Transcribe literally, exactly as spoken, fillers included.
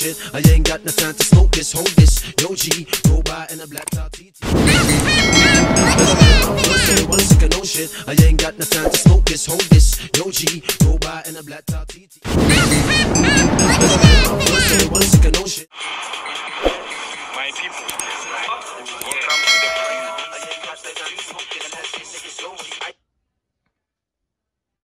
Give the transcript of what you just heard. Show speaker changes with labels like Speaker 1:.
Speaker 1: shit. I ain't got no time to smoke this, hold this. Yo G, go by in a black top T T. One second, no shit. I ain't got no time to smoke this, hold this. Yo G, go by in a black top T T. One second, no shit.
Speaker 2: My people, welcome to the